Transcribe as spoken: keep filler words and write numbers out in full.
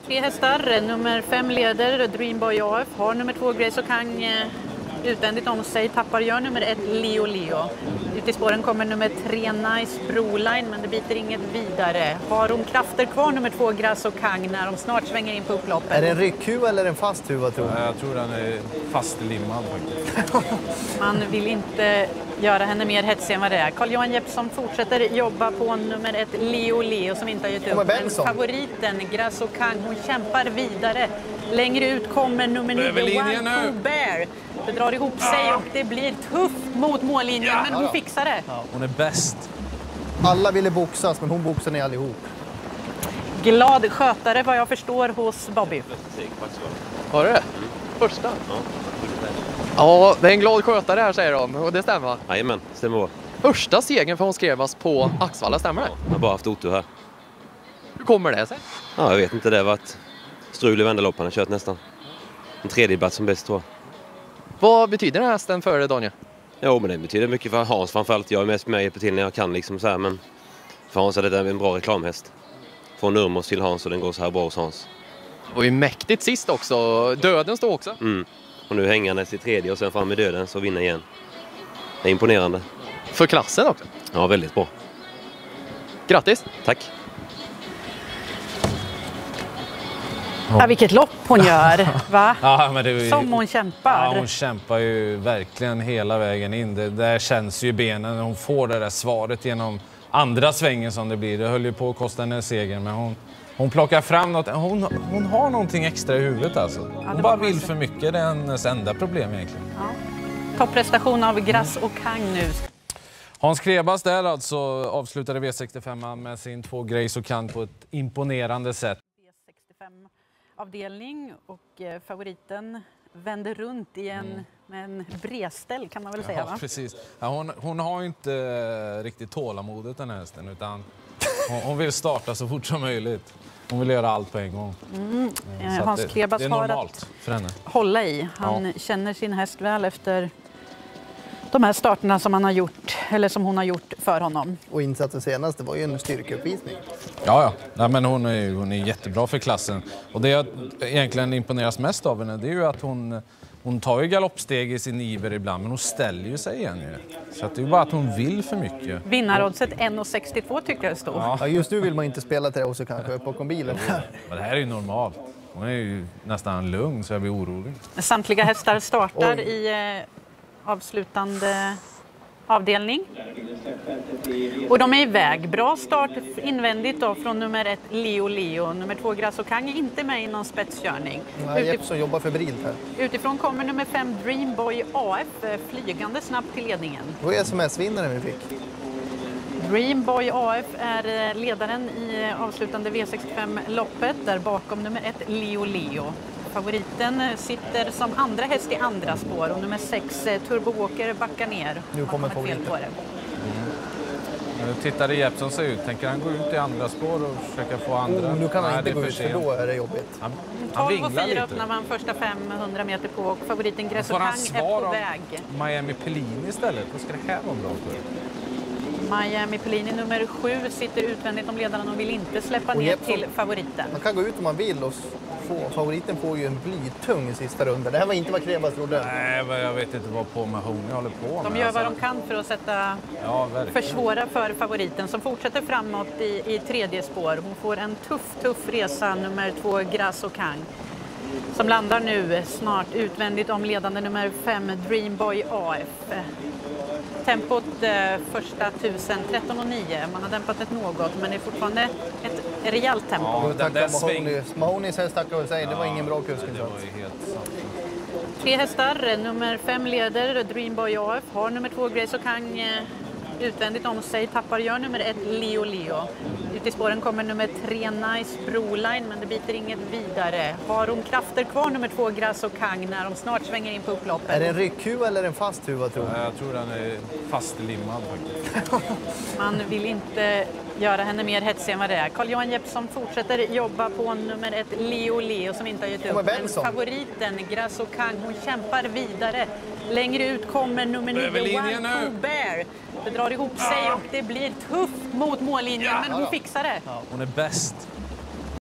Tre hästar, nummer fem leder Dreamboy A F, har nummer två Grace O'Kang eh, utvändigt om sig, tappar gör nummer ett Leo Leo. Ut i spåren kommer nummer tre Nice Broline, men det biter inget vidare. Har hon krafter kvar nummer två Grace O'Kang när de snart svänger in på upploppet? Är det en ryckhuva eller en fast huva, tror du? Jag tror den är fastlimmad faktiskt. Man vill inte göra henne mer hetsig än vad det är. Carl-Johan Jeppsson fortsätter jobba på nummer ett Leo Leo som inte har gett upp. Men favoriten Grace O'Kang, hon kämpar vidare. Längre ut kommer nummer nio One Two Bear. Det drar ihop sig och det blir tufft mot mållinjen, men hon fixar det. Ja, hon är bäst. Alla ville boxas, men hon boxar ni allihop. Glad skötare vad jag förstår hos Bobby. Var det? Första? Ja, det är en glad skötare här, säger de. Och det stämmer. Jajamän, stämmer bra. Första segern för Hans Krevas på Axvalla, stämmer det? Jag har bara haft otur här. Hur kommer det sig? Ja, jag vet inte, det har varit strul i vänderlopp. Han har kört nästan en tredje plats som bäst, tror jag. Vad betyder den här hästen för dig, Daniel? Jo, men det betyder mycket för Hans framförallt. Jag är mest med och hjälper till när jag kan liksom så här, men för Hans är det en bra reklamhäst. Från Nurmos till Hans och den går så här bra hos Hans. Och ju mäktigt sist också. Döden står också. Mm. Och nu hänger han i tredje och sen fram med döden så vinner igen. Det är imponerande. För klassen också. Ja, väldigt bra. Grattis. Tack. Ja, vilket lopp hon gör, va? Ja, men det är ju... Som hon kämpar. Ja, hon kämpar ju verkligen hela vägen in. Det där känns ju i benen när hon får det där svaret genom andra svängen som det blir. Det höll ju på att kosta henne segern, men hon, hon plockar fram något. Hon, hon har någonting extra i huvudet alltså. Hon ja, bara vill för mycket. Det är hennes enda problem egentligen. Ja. Topprestation av Grace O'Kang nu. Hans Krevas där alltså avslutade V sextiofem med sin två Grace O'Kang på ett imponerande sätt. V sextiofem-avdelning och eh, favoriten vänder runt i en, mm. med en bredställ, kan man väl säga, ja, va? Precis. Ja, hon, hon har ju inte uh, riktigt tålamodet den här hästen, utan hon, hon vill starta så fort som möjligt. Hon vill göra allt på en gång. Mm. Så Hans det, Krevas det är har normalt att för henne. Hålla i. Han ja. känner sin häst väl efter de här starterna som han har gjort, eller som hon har gjort för honom. Och insatsen senast, det var ju en styrkeuppvisning. Ja, ja. Nej, men hon är, hon är jättebra för klassen. Och det jag egentligen imponeras mest av henne, det är ju att hon, hon tar ju galoppsteg i sin iver ibland, men hon ställer ju sig igen ju. Så att det är ju bara att hon vill för mycket. Vinnaroddset en sextiotvå tycker jag det står. Ja. Ja, just nu vill man inte spela till det och så kanske upp bakom bilen. Men det här är ju normalt. Hon är ju nästan lugn så jag blir orolig. Samtliga hästar startar i eh, avslutande avdelning. Och de är iväg. Bra start invändigt då från nummer ett Leo Leo. Nummer två Grace O'Kang är inte med i någon spetskörning. Nej, Jeppsson jobbar febrilt här. Utifrån kommer nummer fem Dreamboy A F flygande snabbt till ledningen. Då är sms-vinnaren vi fick. Dreamboy A F är ledaren i avslutande V sextiofem-loppet. Där bakom nummer ett Leo Leo. Favoriten sitter som andra häst i andra spår och nummer sex Turbo Walker backar ner. Nu kommer favoriten. Fel på det. Mm. Nu tittar Jeppsson sig ut. Tänker han gå ut i andra spår och försöka få andra? Oh, nu kan han Nej, inte gå ut för då är det jobbigt. Han, han tolv och fyra öppnar man första femhundra meter på och favoriten Grace O'Kang är på väg. Miami Pellini istället. Vad ska det här vara bra för? Miami Pellini nummer sju sitter utvändigt om ledaren och vill inte släppa och ner Jeppsson, till favoriten. Man kan gå ut om man vill och få, favoriten får ju en blytung i sista rundan. Det här var inte vad Krevas trodde. Nej, men jag vet inte vad på Mahoney håller på med. De gör alltså. vad de kan för att sätta ja, försvåra för favoriten som fortsätter framåt i, i tredje spår. Hon får en tuff, tuff resa nummer två Grace O'Kang. Som landar nu snart utvändigt om ledande nummer fem Dreamboy A F. Tempot eh, första tusen, tretton och nio. Man har dämpat ett något, men det är fortfarande ett rejält tempo. Ja, den där sväng... Mahonys häst tackar väl sig, ja, det var ingen bra kusk. Det var ju helt sant. Tre hästar, nummer fem leder Dreamboy A F, har nummer två Grace O'Kang eh, utvändigt om sig, tappar gör nummer ett Leo Leo. Ut i spåren kommer nummer tre Nice Broline, men det biter inget vidare. Har hon krafter kvar nummer två Grace O'Kang när de snart svänger in på upploppet? Är det en ryckhuva eller en fast huva, tror du? Jag tror den är fastlimmad faktiskt. Man vill inte göra henne mer hetsig än vad det är. Carl-Johan Jeppsson fortsätter jobba på nummer ett Leo Leo som inte har gett upp. Men favoriten Grace O'Kang, hon kämpar vidare. Längre ut kommer nummer nio One Two Bear. Det drar ihop sig och det blir tufft mot mållinjen, men hon fixar det. Hon är bäst.